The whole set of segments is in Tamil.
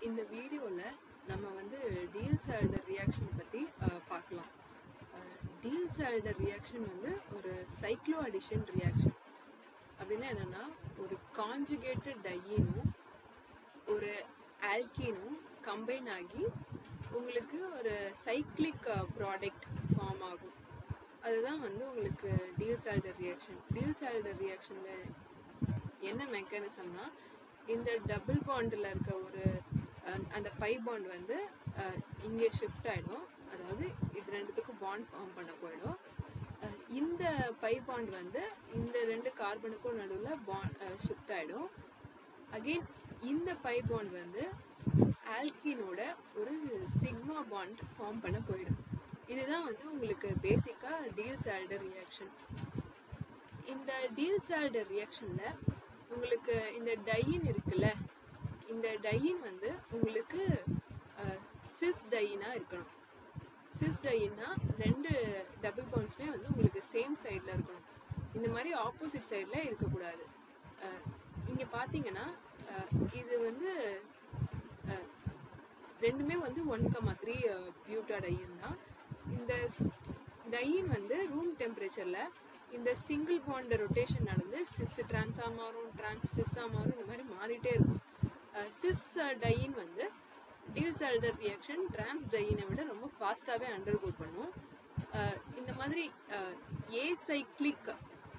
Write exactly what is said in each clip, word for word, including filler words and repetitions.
இந்த வீடியோவில் நம்ம வந்து டீல்ஸ்-ஆல்டர் ரியாக்ஷன் பற்றி பார்க்கலாம். டீல்ஸ்-ஆல்டர் ரியாக்ஷன் வந்து ஒரு சைக்ளோ அடிஷன் ரியாக்ஷன். அப்படின்னா என்னென்னா, ஒரு கான்ஜுகேட்டட் டையினும் ஒரு ஆல்கீனும் கம்பைன் ஆகி உங்களுக்கு ஒரு சைக்ளிக் ப்ராடக்ட் ஃபார்ம் ஆகும். அதுதான் வந்து உங்களுக்கு டீல்ஸ்-ஆல்டர் ரியாக்ஷன். டீல்ஸ்-ஆல்டர் ரியாக்ஷனில் என்ன மெக்கானிசம்னா, இந்த டபுள் பாண்டில் இருக்க ஒரு அந்த பை பாண்ட் வந்து இங்கே ஷிஃப்ட் ஆகிடும். அதாவது இது ரெண்டுத்துக்கும் பாண்ட் ஃபார்ம் பண்ண போயிடும். இந்த பை பாண்ட் வந்து இந்த ரெண்டு கார்பனுக்கும் நடுவில் பாண்ட் ஷிஃப்ட் ஆகிடும். அகெயின் இந்த பை பாண்ட் வந்து ஆல்கீனோட ஒரு சிக்மா பாண்ட் ஃபார்ம் பண்ண போயிடும். இதுதான் வந்து உங்களுக்கு பேசிக்காக டீல்ஸ்-ஆல்டர் ரியாக்ஷன். இந்த டீல்ஸ்-ஆல்டர் ரியாக்ஷனில் உங்களுக்கு இந்த டையின் இருக்குல்ல, இந்த டையின் வந்து உங்களுக்கு சிஸ் டையினாக இருக்கணும். சிஸ் டையின்னா ரெண்டு டபுள் பாண்ட்ஸுமே வந்து உங்களுக்கு சேம் சைடில் இருக்கணும். இந்த மாதிரி ஆப்போசிட் சைடில் இருக்கக்கூடாது. இங்கே பார்த்தீங்கன்னா இது வந்து ரெண்டுமே வந்து one comma three butadiene தான். இந்த டையின் வந்து ரூம் டெம்பரேச்சரில் இந்த சிங்கிள் பாண்ட் ரொட்டேஷன் நடந்து சிஸ் டிரான்ஸாக மாறும், டிரான்ஸ் சிஸ்ஸாக மாறும், இந்த மாதிரி மாறிட்டே இருக்கும். சிஸ் டையின் வந்து டீல்ஸ்-ஆல்டர் ரியாக்ஷன் டிரான்ஸ் டையினை விட ரொம்ப ஃபாஸ்ட்டாகவே அண்டர்கோ பண்ணும். இந்த மாதிரி ஏ சைக்ளிக்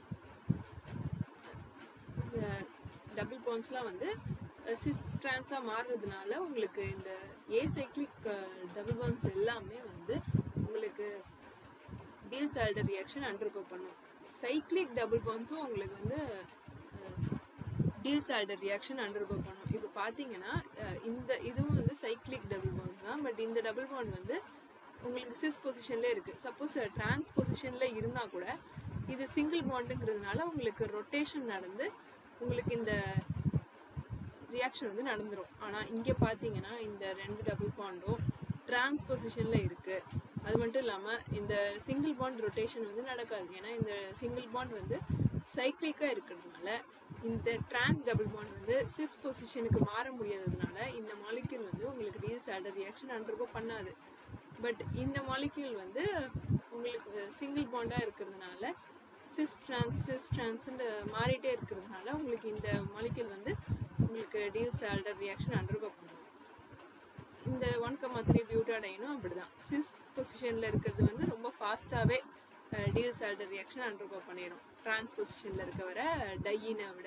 டபுள் பாண்ட்ஸ்லாம் வந்து சிஸ் டிரான்ஸாக மாறுறதுனால உங்களுக்கு இந்த ஏ சைக்ளிக் டபுள் பாண்ட்ஸ் எல்லாமே வந்து உங்களுக்கு டீல்ஸ்-ஆல்டர் ரியாக்ஷன் அண்டர்கோ பண்ணும். சைக்ளிக் டபுள் பாண்ட்ஸும் உங்களுக்கு வந்து டீல்ஸ்-ஆல்டர் ரியாக்ஷன் அண்டர்கோ பண்ணும். இப்போ பார்த்தீங்கன்னா இந்த இதுவும் வந்து சைக்ளிக் டபுள் பாண்ட்ஸ் தான். பட் இந்த டபுள் பாண்ட் வந்து உங்களுக்கு சிஸ் பொசிஷன்லேயே இருக்குது. சப்போஸ் டிரான்ஸ் பொசிஷனில் இருந்தால் கூட இது சிங்கிள் பாண்டுங்கிறதுனால உங்களுக்கு ரொட்டேஷன் நடந்து உங்களுக்கு இந்த ரியாக்ஷன் வந்து நடந்துடும். ஆனால் இங்கே பார்த்தீங்கன்னா இந்த ரெண்டு டபுள் பாண்டும் டிரான்ஸ் பொசிஷனில் இருக்குது. அது மட்டும் இல்லாமல் இந்த சிங்கிள் பாண்ட் ரொட்டேஷன் வந்து நடக்காது. ஏன்னா இந்த சிங்கிள் பாண்ட் வந்து சைக்ளிக்காக இருக்கிறதுனால இந்த டிரான்ஸ் டபுள் பாண்ட் வந்து சிஸ் பொசிஷனுக்கு மாற முடியாததுனால இந்த மாலிக்யூல் வந்து உங்களுக்கு டீல்ஸ்-ஆல்டர் ரியாக்ஷன் அண்டர்கோ பண்ணாது. பட் இந்த மாலிக்யூல் வந்து உங்களுக்கு சிங்கிள் பாண்டாக இருக்கிறதுனால சிஸ் டிரான்ஸ் சிஸ் டிரான்ஸ்ன்னு மாறிட்டே இருக்கிறதுனால உங்களுக்கு இந்த மாலிக்யூல் வந்து உங்களுக்கு டீல்ஸ்-ஆல்டர் ரியாக்ஷன் அண்டர்கோ பண்ணும். இந்த ஒன் கமா த்ரீ பியூட்டாடைனும் அப்படி தான். சிஸ் பொசிஷனில் இருக்கிறது வந்து ரொம்ப ஃபாஸ்ட்டாகவே டீல்ஸ்-ஆல்டர் ரியாக்ஷன் அண்டர்கோ பண்ணிடும் டிரான்ஸ் பொசிஷனில் இருக்க வர டையினை விட.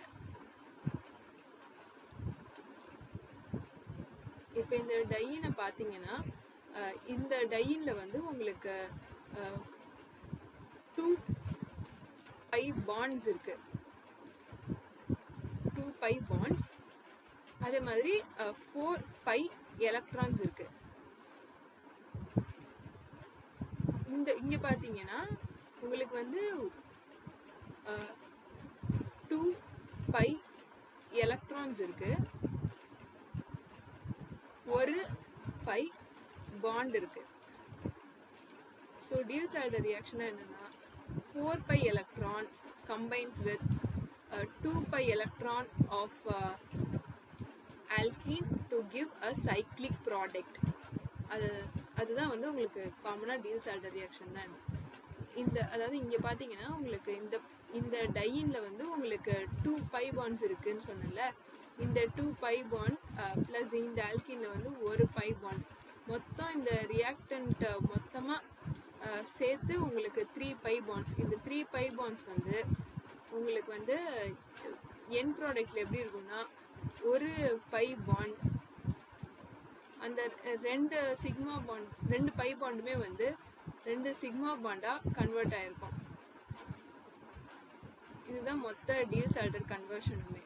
இப்போ இந்த டையினை பார்த்தீங்கன்னா இந்த டையினில் வந்து உங்களுக்கு டூ பை பாண்ட்ஸ் இருக்கு. டூ பை பாண்ட்ஸ் அதே மாதிரி ஃபோர் பை எலக்ட்ரான்ஸ் இருக்கு. இந்த இங்கே பார்த்தீங்கன்னா உங்களுக்கு வந்து டூ பை எலக்ட்ரான்ஸ் இருக்கு, ஒரு பை பாண்ட் இருக்கு. ஸோ டீல்ஸ்-ஆல்டர் ரியாக்ஷன் என்னன்னா, four pi electron combines with two pi electron of alkene to give a cyclic product. அது அதுதான் வந்து உங்களுக்கு காமனாக டீல்ஸ்-ஆல்டர் ரியாக்ஷன் தான். இந்த அதாவது இங்கே பார்த்தீங்கன்னா உங்களுக்கு இந்த இந்த டையினில் வந்து உங்களுக்கு டூ பை பாண்ட்ஸ் இருக்குதுன்னு சொன்னல, இந்த டூ பை பாண்ட் ப்ளஸ் இந்த ஆல்கீனில் வந்து ஒரு பை பாண்ட், மொத்தம் இந்த ரியாக்டன்ட் மொத்தமாக சேர்த்து உங்களுக்கு த்ரீ பை பாண்ட்ஸ். இந்த த்ரீ பை பாண்ட்ஸ் வந்து உங்களுக்கு வந்து என் ப்ராடக்டில் எப்படி இருக்கும்னா, ஒரு பை பாண்ட் அந்த ரெண்டு சிக்மா பாண்ட் ரெண்டு பை பாண்டுமே வந்து ரெண்டு சிக்மா பாண்டாக கன்வெர்ட் ஆகிருக்கும். இதுதான் மொத்த டீல்ஸ்-ஆல்டர் கன்வர்ஷனுமே.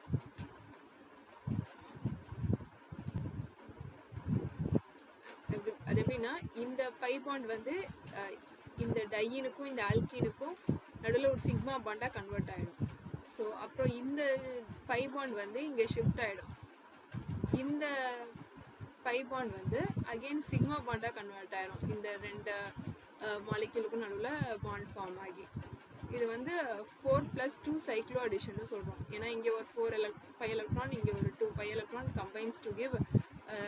அது எப்படின்னா, இந்த பை பாண்ட் வந்து இந்த டையினுக்கும் இந்த ஆல்கீனுக்கும் நடுவில் ஒரு சிக்மா பாண்டாக கன்வெர்ட் ஆகிடும். ஸோ அப்புறம் இந்த பை பாண்ட் வந்து இங்கே ஷிஃப்ட் ஆகிடும். இந்த பை பாண்ட் வந்து அகெயின் சிக்மா பாண்டாக கன்வெர்ட் ஆகிடும். இந்த ரெண்டு மாலிக்யூலுக்கும் நடுவில் பாண்ட் ஃபார்ம் ஆகி இது வந்து ஃபோர் ப்ளஸ் டூ சைக்ளோ அடிஷன்னு சொல்கிறோம். ஏன்னா இங்கே ஒரு ஃபோர் எலக் ஃபைவ் எலக்ட்ரான், இங்கே ஒரு two five electron combines to give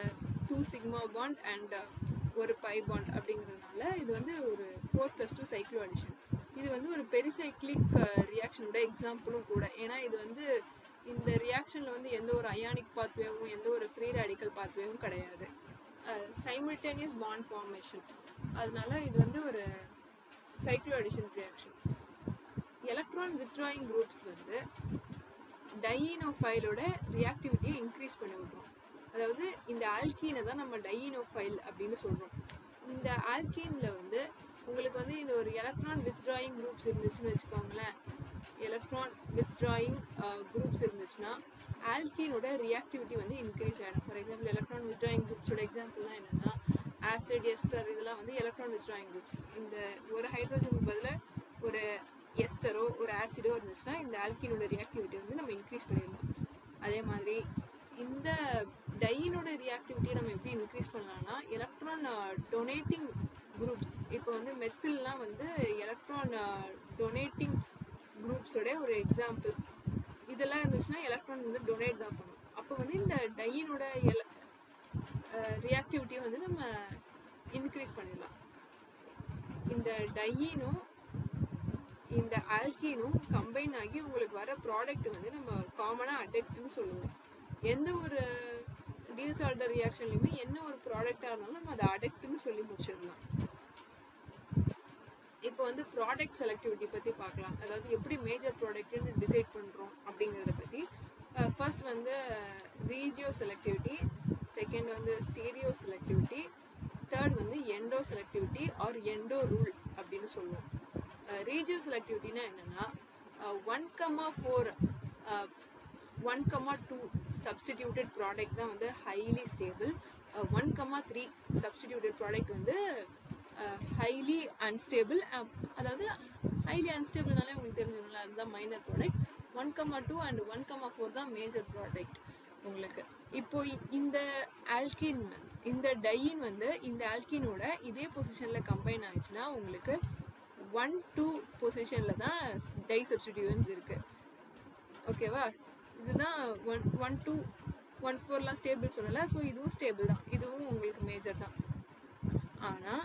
two sigma bond and ஒரு பை பாண்ட் அப்படிங்கிறதுனால இது வந்து ஒரு four plus two cyclo addition. இது வந்து ஒரு பெரிசைக்ளிக் ரியாக்ஷனோட எக்ஸாம்பிளும் கூட. ஏன்னா இது வந்து இந்த ரியாக்ஷனில் வந்து எந்த ஒரு அயானிக் பாத்வேவும் எந்த ஒரு ஃப்ரீ ரேடிக்கல் பாத்வேவும் கிடையாது. சைமல்டேனியஸ் பாண்ட் ஃபார்மேஷன், அதனால இது வந்து ஒரு cyclo addition reaction. Electron withdrawing groups வந்து டையினோஃபைலோட ரியாக்டிவிட்டியை இன்க்ரீஸ் பண்ணி விட்றோம். அதாவது இந்த ஆல்கீனை தான் நம்ம டையினோஃபைல் அப்படின்னு சொல்கிறோம். இந்த ஆல்கீனில் வந்து உங்களுக்கு வந்து இந்த ஒரு எலக்ட்ரான் வித்ட்ராயிங் குரூப்ஸ் இருந்துச்சுன்னு வச்சுக்கோங்களேன். எலக்ட்ரான் வித்ட்ராயிங் குரூப்ஸ் இருந்துச்சுன்னா ஆல்கீனோட ரியாக்டிவிட்டி வந்து இன்க்ரீஸ் ஆகிடும். ஃபார் எக்ஸாம்பிள் எலக்ட்ரான் வித்ட்ராயிங் குரூப்ஸோட எக்ஸாம்பிள்லாம் என்னென்னா ஆசிட், எஸ்டர், இதெல்லாம் வந்து எலக்ட்ரான் வித்ட்ராயிங் குரூப்ஸ். இந்த ஒரு ஹைட்ரோஜனுக்கு பதிலாக ஒரு எஸ்டரோ ஒரு ஆசிடோ இருந்துச்சுன்னா இந்த ஆல்கீனோட ரியாக்டிவிட்டி வந்து நம்ம இன்க்ரீஸ் பண்ணிடலாம். அதே மாதிரி இந்த டையினோட ரியாக்டிவிட்டியை நம்ம எப்படி இன்க்ரீஸ் பண்ணலாம்னா எலக்ட்ரான் டொனேட்டிங் குரூப்ஸ், இப்போ வந்து மெத்தில்லாம் வந்து எலக்ட்ரான் டொனேட்டிங் குரூப்ஸோட ஒரு எக்ஸாம்பிள். இதெல்லாம் இருந்துச்சுன்னா எலக்ட்ரான் வந்து டொனேட் தான் பண்ணும். அப்போ வந்து இந்த டையினோட எல ரியாக்டிவிட்டியை வந்து நம்ம இன்க்ரீஸ் பண்ணிடலாம். இந்த டையினும் இந்த ஆல்கீனும் கம்பைன் ஆகி உங்களுக்கு வர ப்ராடக்ட் வந்து நம்ம காமனாக அடெக்ட்னு சொல்லுவோம். எந்த ஒரு டீல்ஸ் ஆல்டர் ரியாக்ஷன்லையுமே என்ன ஒரு ப்ராடக்டாக இருந்தாலும் நம்ம அதை அடெக்ட்னு சொல்லி முடிச்சிடலாம். இப்போ வந்து ப்ராடக்ட் செலக்டிவிட்டி பற்றி பார்க்கலாம். அதாவது எப்படி மேஜர் ப்ராடக்ட்னு டிசைட் பண்ணுறோம் அப்படிங்கிறத பற்றி. ஃபர்ஸ்ட் வந்து ரீஜியோ செலக்டிவிட்டி, செகண்ட் வந்து ஸ்டீரியோ செலக்டிவிட்டி, தேர்ட் வந்து endo selectivity or endo rule அப்படின்னு சொல்லுவோம். ரீஜியோ செலக்டிவிட்டினா என்னென்னா one comma four one comma two substituted product தான் வந்து highly stable. One comma three substituted product வந்து ஹைலி அன்ஸ்டேபிள். அதாவது ஹைலி அன்ஸ்டேபிள்னாலே உங்களுக்கு தெரிஞ்சிடும்ல, அதுதான் minor product. One comma two and one comma four தான் மேஜர் ப்ராடக்ட் உங்களுக்கு. இப்போ இந்த ஆல்கீன் இந்த டையின் வந்து இந்த ஆல்கீனோட இதே பொசிஷனில் கம்பைன் ஆயிடுச்சுன்னா உங்களுக்கு ஒன் டூ பொசிஷனில் தான் டை சப்ஸ்டிடியூன்ஸ் இருக்குது. ஓகேவா? இதுதான் ஒன் ஒன் டூ ஒன் ஃபோர்லாம் ஸ்டேபிள் சொல்லலை. ஸோ இதுவும் ஸ்டேபிள் தான், இதுவும் உங்களுக்கு மேஜர் தான். ஆனால்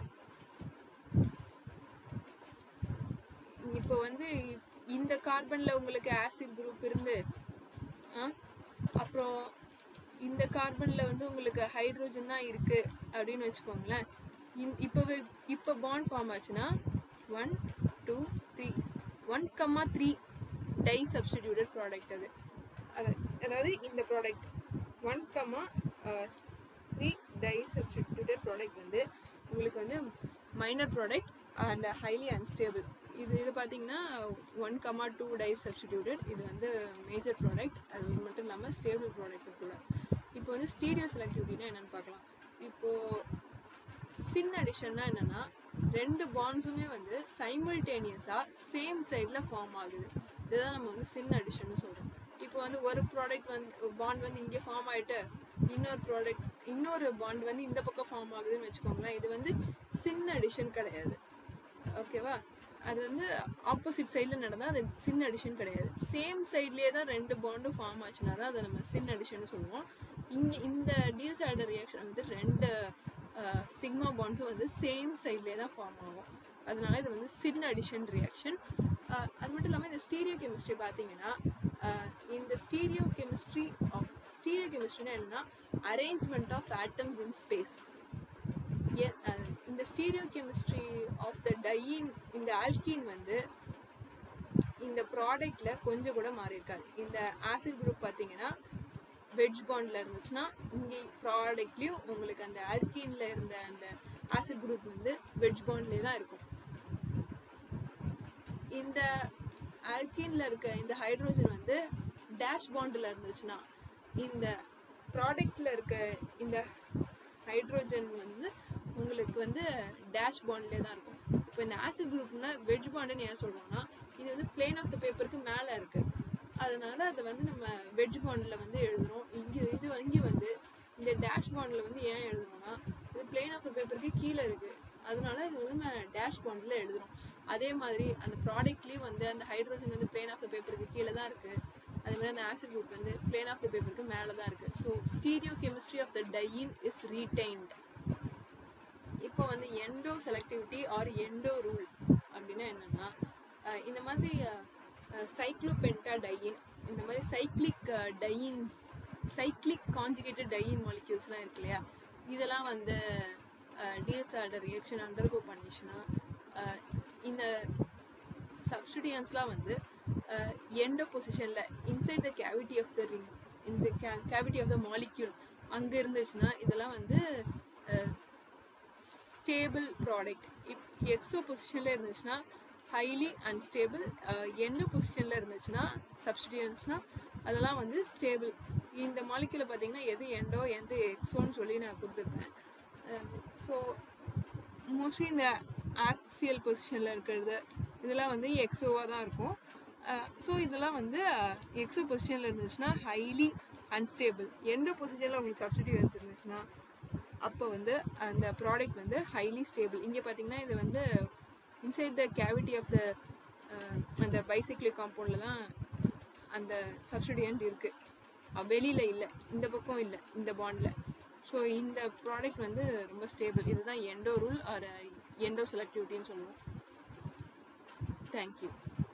இப்போ வந்து இந்த கார்பனில் உங்களுக்கு ஆசிட் குரூப் இருந்து அப்புறம் இந்த கார்பனில் வந்து உங்களுக்கு ஹைட்ரோஜன் தான் இருக்குது அப்படின்னு வச்சுக்கோங்களேன். இந் இப்போ இப்போ பாண்ட் ஃபார்ம் ஆச்சுன்னா one two three one comma three disubstituted product அது. அது அதாவது இந்த product one comma three disubstituted product வந்து உங்களுக்கு வந்து minor product and highly unstable. இது இது பார்த்தீங்கன்னா one comma two disubstituted, இது வந்து மேஜர் ப்ராடக்ட். அது மட்டும் இல்லாமல் ஸ்டேபிள் ப்ராடக்ட் கூட. இப்போ வந்து ஸ்டீரியோ செலக்டிவிட்டினா என்னென்னு பார்க்கலாம். இப்போது சின் அடிஷன்னா என்னென்னா ரெண்டு பாண்ட்ஸுமே வந்து சைமல்டேனியஸாக சேம் சைடில் ஃபார்ம் ஆகுது. இதுதான் நம்ம வந்து சின் அடிஷன்னு சொல்கிறோம். இப்போ வந்து ஒரு ப்ராடக்ட் வந்து பாண்ட் வந்து இங்கே ஃபார்ம் ஆகிட்டு இன்னொரு ப்ராடக்ட் இன்னொரு பாண்ட் வந்து இந்த பக்கம் ஃபார்ம் ஆகுதுன்னு வச்சுக்கோங்களேன். இது வந்து சின் அடிஷன் கிடையாது. ஓகேவா? அது வந்து ஆப்போசிட் சைடில் நடந்தால் அது சின் அடிஷன் கிடையாது. சேம் சைட்லேயே தான் ரெண்டு பாண்டும் ஃபார்ம் ஆச்சுன்னா தான் அதை நம்ம சின் அடிஷன் சொல்லுவோம். இங்கே இந்த டீல்ஸ் ஆல்டர் ரியாக்ஷன் வந்து ரெண்டு சிக்மா பாண்ட்ஸும் வந்து சேம் சைட்லேயே தான் ஃபார்ம் ஆகும். அதனால இது வந்து சின் அடிஷன் ரியாக்ஷன். அது மட்டும் இல்லாமல் இந்த ஸ்டீரியோ கெமிஸ்ட்ரி பார்த்தீங்கன்னா இந்த ஸ்டீரியோ கெமிஸ்ட்ரி ஆஃப் ஸ்டீரியோ கெமிஸ்ட்ரினா என்னன்னா arrangement of atoms in space. இந்த stereochemistry of the diene இந்த ஆல்கீன் வந்து இந்த ப்ராடக்ட்ல கொஞ்சம் கூட மாறி இருக்காது. இந்த ஆசிட் குரூப் பார்த்தீங்கன்னா வெட்ஜ் பாண்டில் இருந்துச்சுன்னா இங்கே ப்ராடக்ட்லேயும் உங்களுக்கு அந்த ஆல்கீனில் இருந்த அந்த ஆசிட் குரூப் வந்து வெட்ஜ் பாண்ட்லேயே தான் இருக்கும். இந்த ஆல்கீனில் இருக்க இந்த ஹைட்ரோஜன் வந்து டேஷ் பாண்டில் இருந்துச்சுன்னா இந்த ப்ராடக்டில் இருக்க இந்த ஹைட்ரோஜன் வந்து உங்களுக்கு வந்து டேஷ் பாண்ட்லேயே தான் இருக்கும். இப்போ இந்த ஆசிட் குரூப்னா வெட்ஜ் பாண்டுன்னு ஏன் சொல்கிறோம்னா இது வந்து பிளேன் ஆஃப் த பேப்பருக்கு மேலே இருக்குது. அதனால அதை வந்து நம்ம வெட்ஜ் பாண்டில் வந்து எழுதுகிறோம். இங்கே இது இங்கே வந்து இந்த டேஷ் பாண்டில் வந்து ஏன் எழுதுறோம்னா இது பிளேன் ஆஃப் த பேப்பருக்கு கீழே இருக்குது. அதனால இது வந்து நம்ம டேஷ் பாண்டில் எழுதுகிறோம். அதே மாதிரி அந்த ப்ராடக்ட்லேயும் வந்து அந்த ஹைட்ரோஜன் வந்து பிளேன் ஆஃப் த பேப்பருக்கு கீழே தான் இருக்குது. அதே மாதிரி அந்த ஆசிட் குரூப் வந்து பிளேன் ஆஃப் த பேப்பருக்கு மேலே தான் இருக்குது. So stereochemistry of the diene is retained. இப்போ வந்து endo selectivity or endo rule அப்படின்னா என்னென்னா, இந்த மாதிரி சைக்ளோபென்டாடையின், இந்த மாதிரி cyclic dienes, cyclic conjugated diene மாலிக்யூல்ஸ்லாம் இருக்கு இல்லையா, இதெல்லாம் வந்து டிஎல்ஸ் ஆல்டர் ரியாக்ஷன் அண்டர்கோ பண்ணிச்சுன்னா இந்த சப்ஸ்டிடியன்ஸ்லாம் வந்து எண்டோ பொசிஷனில் inside the cavity of the ring, இந்த கே கேவிட்டி ஆஃப் த மாலிக்யூல் அங்கே இருந்துச்சுன்னா இதெல்லாம் வந்து ஸ்டேபிள் ப்ராடக்ட். இப் எக்ஸோ பொசிஷனில் இருந்துச்சுன்னா ஹைலி அன்ஸ்டேபிள், எண்டோ பொசிஷனில் இருந்துச்சுன்னா சப்ஸ்டிடியன்ஸ்னால் அதெல்லாம் வந்து ஸ்டேபிள். இந்த மாலிக்யூலை பார்த்தீங்கன்னா எது எண்டோ எந்த எக்ஸோன்னு சொல்லி நான் கொடுத்துருப்பேன். ஸோ மோஸ்ட்லி இந்த ஆக்சியல் பொசிஷனில் இருக்கிறது இதெல்லாம் வந்து எக்ஸோவாக தான் இருக்கும். ஸோ இதெல்லாம் வந்து எக்ஸோ பொசிஷனில் இருந்துச்சுன்னா ஹைலி அன்ஸ்டேபிள், எண்டோ பொசிஷனில் உங்களுக்கு சப்ஸ்டிடியூன்ஸ் இருந்துச்சுன்னா அப்போ வந்து அந்த ப்ராடக்ட் வந்து ஹைலி ஸ்டேபிள். இங்கே பார்த்தீங்கன்னா இது வந்து inside the cavity of the அந்த பைசைக்ளிக் காம்பவுண்டில் தான் அந்த சப்ஸ்டிடியன்ட் இருக்குது, வெளியில் இல்லை, இந்த பக்கம் இல்லை, இந்த பாண்டில். ஸோ இந்த ப்ராடக்ட் வந்து ரொம்ப ஸ்டேபிள். இதுதான் எண்டோ ரூல் ஆர் எண்டோ செலக்டிவிட்டின்னு சொல்லுவோம். தேங்க்யூ.